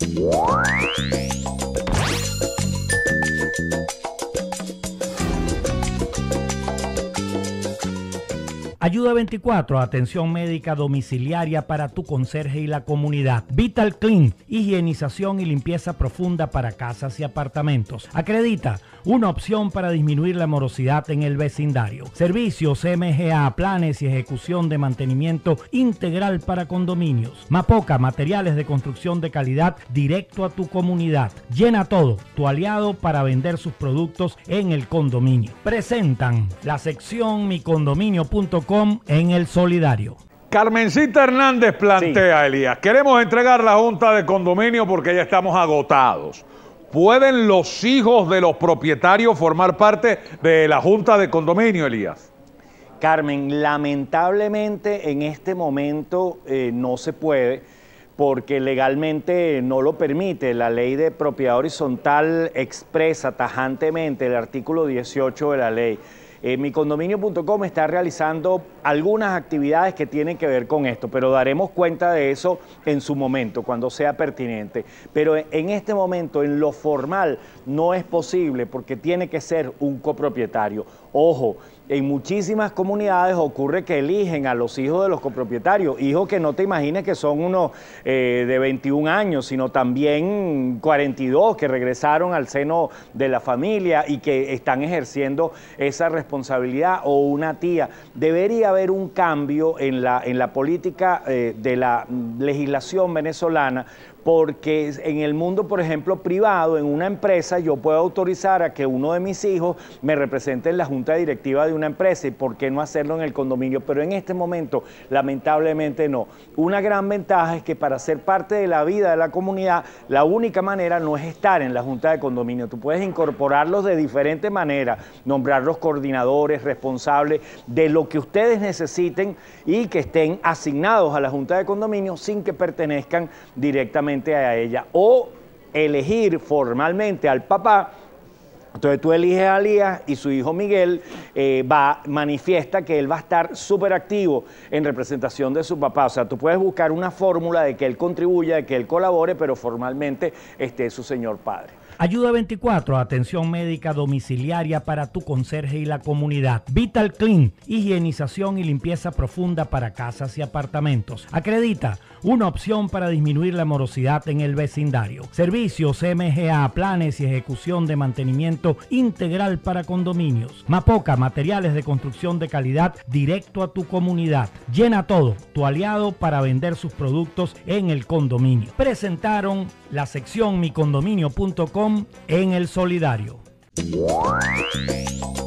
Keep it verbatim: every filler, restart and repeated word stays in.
Ayuda veinticuatro, atención médica domiciliaria para tu conserje y la comunidad. Vital Clean, higienización y limpieza profunda para casas y apartamentos. Acredita, una opción para disminuir la morosidad en el vecindario. Servicios M G A, planes y ejecución de mantenimiento integral para condominios. Mapoca, materiales de construcción de calidad directo a tu comunidad. Llena Todo, tu aliado para vender sus productos en el condominio. Presentan la sección mi condominio punto com en El Solidario. Carmencita Hernández plantea, sí. Elías, queremos entregar la junta de condominio porque ya estamos agotados. ¿Pueden los hijos de los propietarios formar parte de la junta de condominio, Elías? Carmen, lamentablemente en este momento eh, no se puede, porque legalmente no lo permite. La ley de propiedad horizontal expresa tajantemente el artículo dieciocho de la ley. Eh, mi condominio punto com está realizando algunas actividades que tienen que ver con esto, pero daremos cuenta de eso en su momento, cuando sea pertinente. Pero en este momento, en lo formal, no es posible porque tiene que ser un copropietario. Ojo, en muchísimas comunidades ocurre que eligen a los hijos de los copropietarios, hijos que no te imagines que son unos eh, de veintiún años, sino también cuarenta y dos que regresaron al seno de la familia y que están ejerciendo esa responsabilidad, o una tía. Debería haber un cambio en la, en la política eh, de la legislación venezolana, porque en el mundo, por ejemplo, privado, en una empresa, yo puedo autorizar a que uno de mis hijos me represente en la junta directiva de una empresa, y por qué no hacerlo en el condominio, pero en este momento, lamentablemente no. Una gran ventaja es que para ser parte de la vida de la comunidad, la única manera no es estar en la junta de condominio. Tú puedes incorporarlos de diferentes maneras, nombrarlos coordinadores, responsables de lo que ustedes necesiten y que estén asignados a la junta de condominio sin que pertenezcan directamente a ella, o elegir formalmente al papá. Entonces tú eliges a Elías y su hijo Miguel eh, va, manifiesta que él va a estar súper activo en representación de su papá. O sea, tú puedes buscar una fórmula de que él contribuya, de que él colabore, pero formalmente esté su señor padre. Ayuda veinticuatro, atención médica domiciliaria para tu conserje y la comunidad. Vital Clean, higienización y limpieza profunda para casas y apartamentos. Acredita, una opción para disminuir la morosidad en el vecindario. Servicios M G A, planes y ejecución de mantenimiento integral para condominios. Mapoca, materiales de construcción de calidad directo a tu comunidad. Llena Todo, tu aliado para vender sus productos en el condominio. Presentaron la sección mi condominio punto com en El Solidario.